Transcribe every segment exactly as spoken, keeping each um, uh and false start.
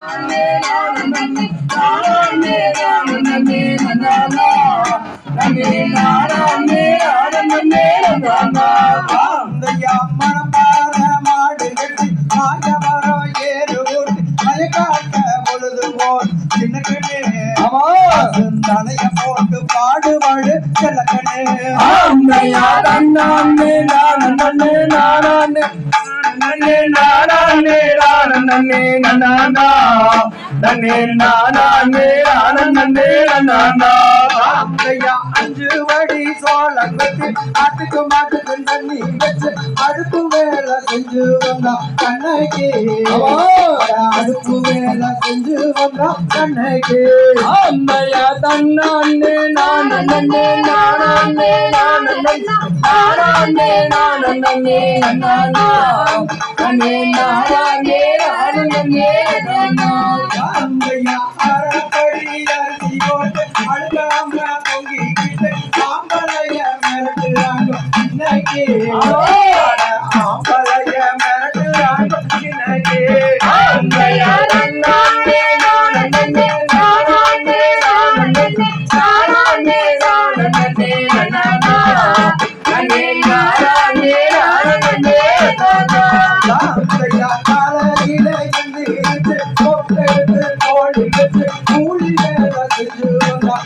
போட்டு பாடுவாடு செல்லக்கணே அஞ்சு வடி சோழ கட்டி ஆட்டுக்கு மாட்டுக்கு தண்ணி வச்சு அடுப்பு வேலை செஞ்சு வந்தா கண்ணைக்கு அடுப்பு வேலை செஞ்சு வந்தா கண்ணைக்கு அம்மையா தன்னானே நான் நன்னே நானே நானே நானே நானே நானா கண்ணே நானே நானே நானா அம்மையா அரப்படி அரிசி போட்டு அழுகாம பொங்கிக்கிட்டு ஆம்பளைய மிரட்டுறாங்க இன்னைக்கு ஆம்பளைய மிரட்டுறாங்க இன்னைக்கு அம்மையா தன்னானே நான் நன்னே நானே நானே நானே நானே நானா கண்ணே நானே நானே நானா அம்மையா காலையில இருந்து போட்டு கோழி வச்சு கூலி வேலை செஞ்சு வந்தா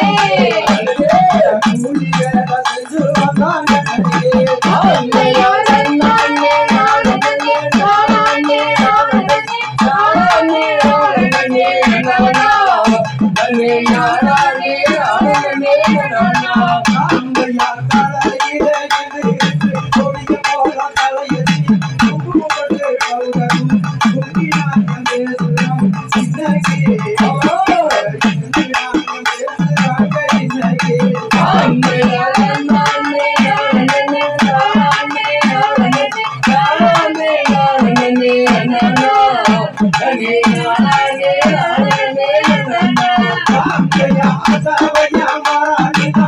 கூலி வேலை செஞ்சு வந்தாங்க அம்மையா தன்னானே நான் நன்னே நானே நானே நானே நானா கண்ணே நானே நானே நானா அம்மையா காலையில இருந்து கொடிய போல தலையெத்தி குங்குமப்பட்டு கவுகரும் குங்கினாங்க பேசுறாங்க இன்னைக்கு பேசுறாங்க இன்னைக்கு அம்மையா தன்னானே நானே நானே நானே நானே நானா கண்ணே நானே நானே நானா அம்மையா அசவையா மாறானிதா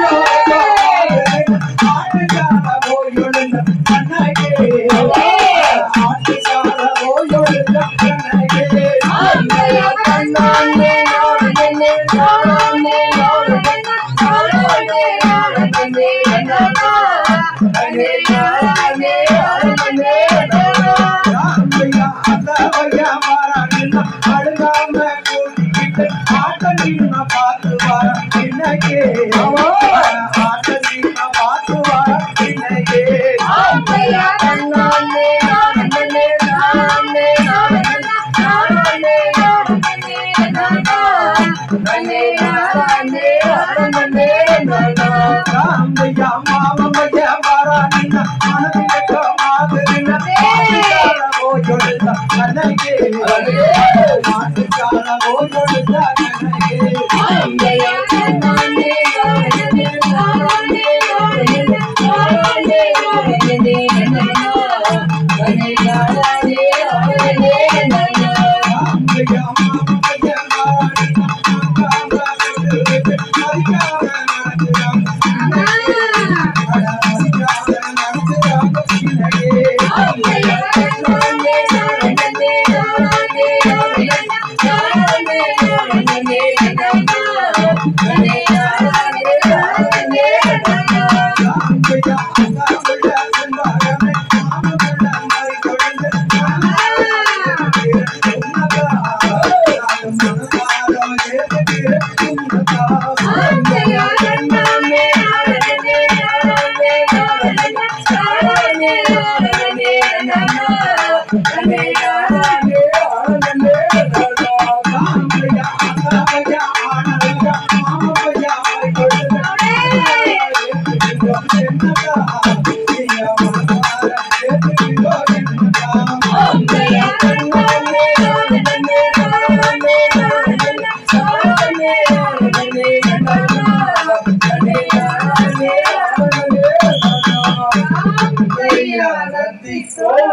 ஆட்டுக்கார போயுழுந்த கண்ணகே ஆட்டுக்கார போயுழுந்த கண்ணகே அம்மையா தன்னானே நானே நானே நானே நானே நானா கண்ணே நானே நானே நானா அம்மையா அசவையா மாறானிதா அழுகாம கூட்டிக்கிட்டு ஆட்ட நீங்க பார்த்து வர இன்னைக்கு ஆட்ட நீங்க பார்த்து வர இன்னைக்கு அம்மையா தன்னானே நானே நானே நானே நானே நானா கண்ணே நானே நானே நானா அம்மையா மாமம்மையா மாறானிதா மனதிலக்க மாதிரினா ஆட்டுக்கார போயுழுந்த கண்ணகே ஆட்டுக்கார போயுழுந்த கண்ணகே அம்மையா தன்னானே நானே நானே நானே நானே நானா கண்ணே நானே நானே நானா அம்மையா மாமம்மையா மாறானிதா மனதிலக்க போட்டு மறிக்காம நடக்குறாங்க அட மறிக்காம நடக்குறாங்க இன்னைக்கு அம்மையா தன்னானே நானே நானே நானே நானே நானா கண்ணே நானே நானே நானா அம்மையா அசவையா செந்தாரமே மாமமுள்ள மாறி கொழுந்து அம்மையா தன்னானே நானே நானே நானே நானே நானா கண்ணே நானே நானே நானா அம்மையா தன்னானே நானே நானே நானே நானே நானா கண்ணே நானே நானே நானா கையாலத்தி